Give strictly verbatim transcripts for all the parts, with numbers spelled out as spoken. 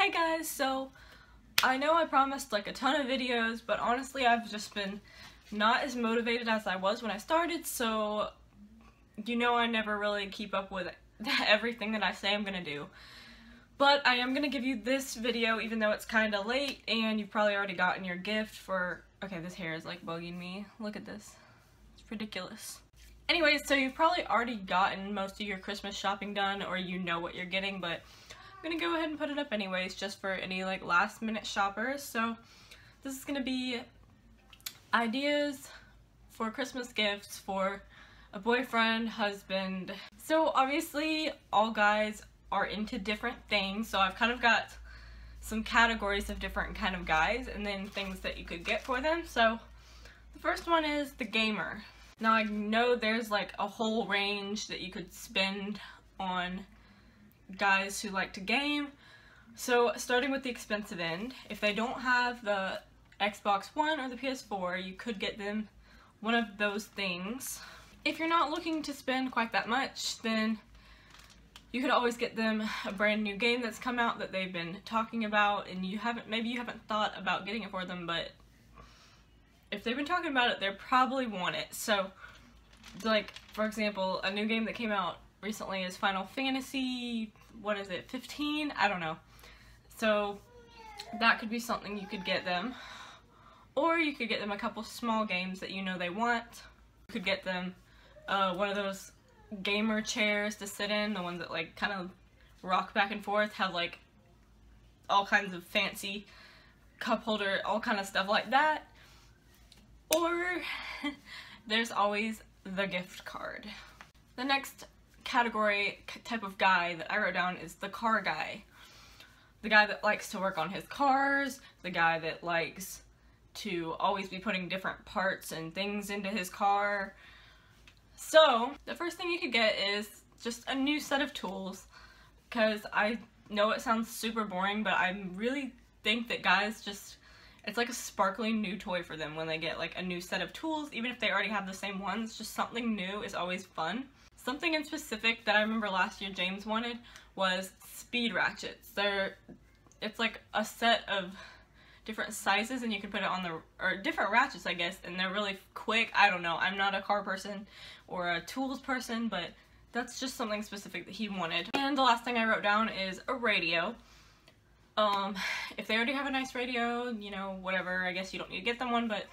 Hey guys, so I know I promised like a ton of videos, but honestly I've just been not as motivated as I was when I started, so you know I never really keep up with everything that I say I'm gonna do. But I am gonna give you this video even though it's kinda late and you've probably already gotten your gift for— okay, this hair is like bugging me. Look at this. It's ridiculous. Anyways, so you've probably already gotten most of your Christmas shopping done or you know what you're getting, but I'm gonna go ahead and put it up anyways just for any like last minute shoppers. So this is gonna be ideas for Christmas gifts for a boyfriend, husband. So obviously all guys are into different things, so I've kind of got some categories of different kind of guys and then things that you could get for them. So the first one is the gamer. Now I know there's like a whole range that you could spend on guys who like to game. So starting with the expensive end, if they don't have the Xbox One or the P S four, you could get them one of those things. If you're not looking to spend quite that much, then you could always get them a brand new game that's come out that they've been talking about and you haven't, maybe you haven't thought about getting it for them, but if they've been talking about it, they probably want it. So like, for example, a new game that came out recently is Final Fantasy, what is it, fifteen? I don't know. So that could be something you could get them. Or you could get them a couple small games that you know they want. You could get them uh, one of those gamer chairs to sit in, the ones that like kind of rock back and forth, have like all kinds of fancy cup holder, all kind of stuff like that. Or there's always the gift card. The next category type of guy that I wrote down is the car guy. The guy that likes to work on his cars, the guy that likes to always be putting different parts and things into his car. So the first thing you could get is just a new set of tools, because I know it sounds super boring, but I really think that guys just— it's like a sparkling new toy for them when they get like a new set of tools, even if they already have the same ones. Just something new is always fun. Something in specific that I remember last year James wanted was speed ratchets. They're— it's like a set of different sizes and you can put it on the— or different ratchets I guess, and they're really quick. I don't know, I'm not a car person or a tools person, but that's just something specific that he wanted. And the last thing I wrote down is a radio. Um, if they already have a nice radio, you know, whatever, I guess you don't need to get them one, but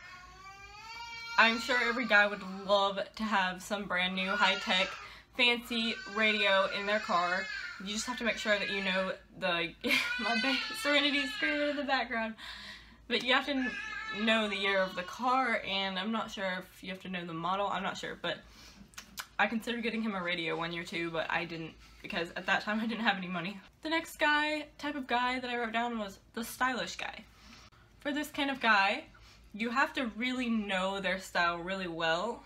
I'm sure every guy would love to have some brand new high-tech fancy radio in their car. You just have to make sure that you know the— my baby Serenity's screaming in the background, but you have to know the year of the car, and I'm not sure if you have to know the model, I'm not sure, but I considered getting him a radio one year too, but I didn't, because at that time I didn't have any money. The next guy, type of guy that I wrote down was the stylish guy. For this kind of guy, you have to really know their style really well,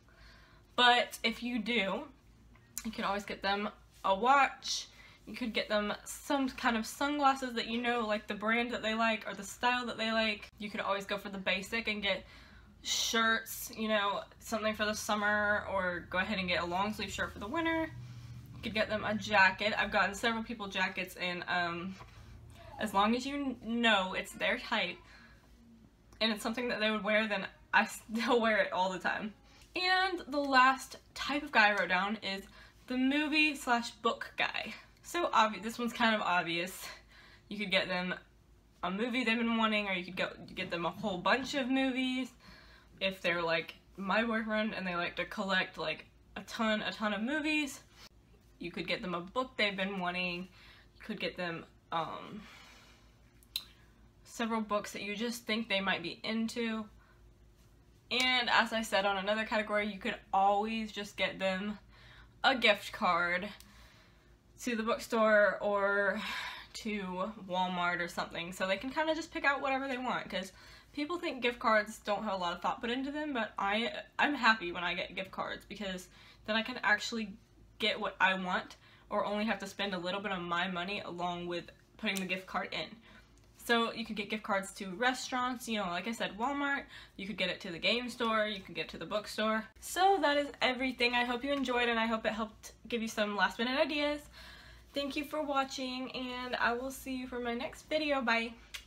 but if you do, you can always get them a watch. You could get them some kind of sunglasses that you know, like the brand that they like or the style that they like. You could always go for the basic and get shirts, you know, something for the summer, or go ahead and get a long sleeve shirt for the winter. You could get them a jacket. I've gotten several people jackets, and um, as long as you know it's their height and it's something that they would wear, then I still wear it all the time. And the last type of guy I wrote down is the movie slash book guy. So obvious, this one's kind of obvious. You could get them a movie they've been wanting, or you could go get them a whole bunch of movies. If they're like my boyfriend and they like to collect like a ton, a ton of movies, you could get them a book they've been wanting. You could get them um, several books that you just think they might be into. And as I said on another category, you could always just get them a gift card to the bookstore or to Walmart or something, so they can kind of just pick out whatever they want, because people think gift cards don't have a lot of thought put into them, but I, I'm happy when I get gift cards, because then I can actually get what I want, or only have to spend a little bit of my money along with putting the gift card in. So you could get gift cards to restaurants, you know, like I said, Walmart. You could get it to the game store, you could get it to the bookstore. So that is everything. I hope you enjoyed, and I hope it helped give you some last minute ideas. Thank you for watching, and I will see you for my next video. Bye!